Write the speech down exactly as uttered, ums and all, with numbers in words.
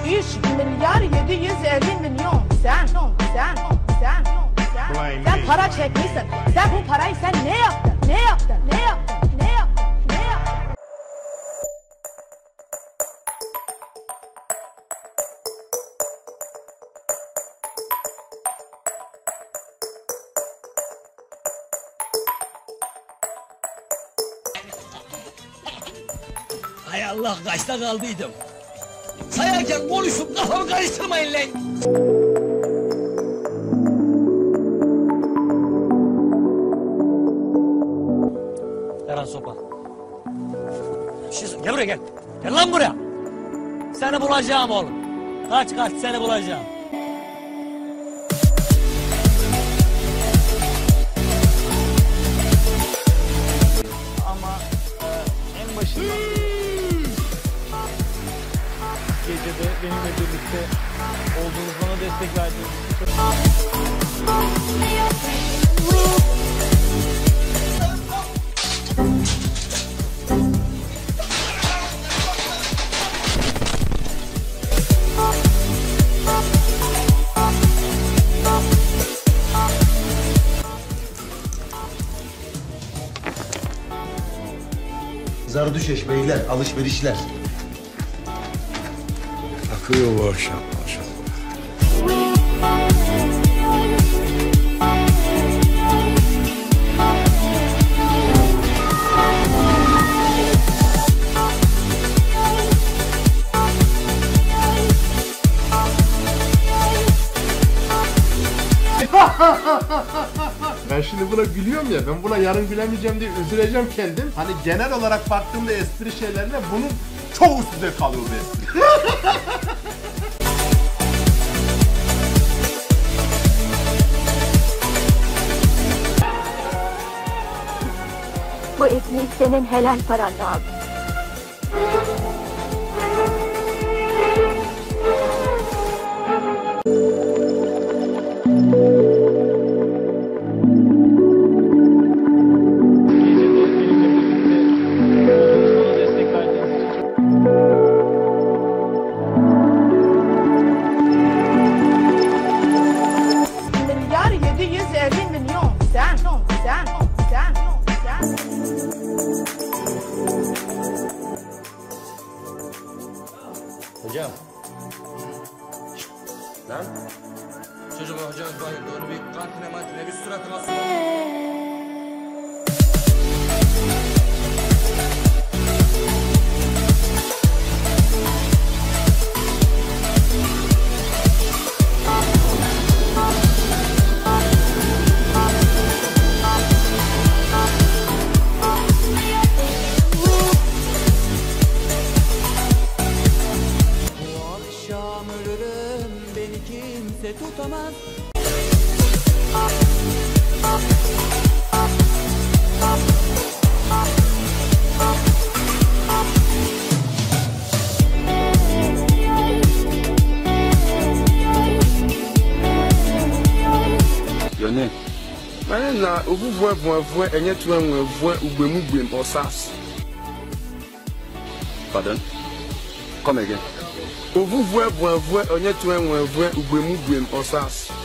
üç milyar yedi yüz elli milyon. Sen, sen, sen, sen, sen, sen para çekmişsin. Sen bu parayı sen ne yaptın? Ne yaptın? Ne yaptın? Ne yaptın? Ne yaptın? Hay Allah, kaçta kaldıydım. Sayarken konuşup kafamı karıştırmayın lan. Eren sopa. Şey, gel buraya gel. Gel lan buraya. Seni bulacağım oğlum. Kaç kaç, seni bulacağım. Ama e, en başından gecede benimle birlikte olduğunuz, bana destek verdiğiniz için çok... Zardüşeş beyler, alışverişler. Akıyor bu akşam maşallah. Ben şimdi buna gülüyorum ya, ben buna yarın gülemeyeceğim diye üzüleceğim kendim. Hani genel olarak baktığımda espri şeylerine bunun çok üstünde kalıyor bu espri. Bu ekmeği senin helal paranla aldım. Milyar yedi yüz elli milyon. Sen, sen, sen, sen. Hocam. Şşt, lan. Çocuğum hocamız bayıldı. Onu bir kantine mantine bir suratına asın. Ölürüm, beni kimse tutamaz. Yone, mane na obuvu evu evu enye tu enwe evu ugbemu gbem osas. Pardon? Come again. Ovuvu evu evu enye tu enwe evu ugbemu gbem osas.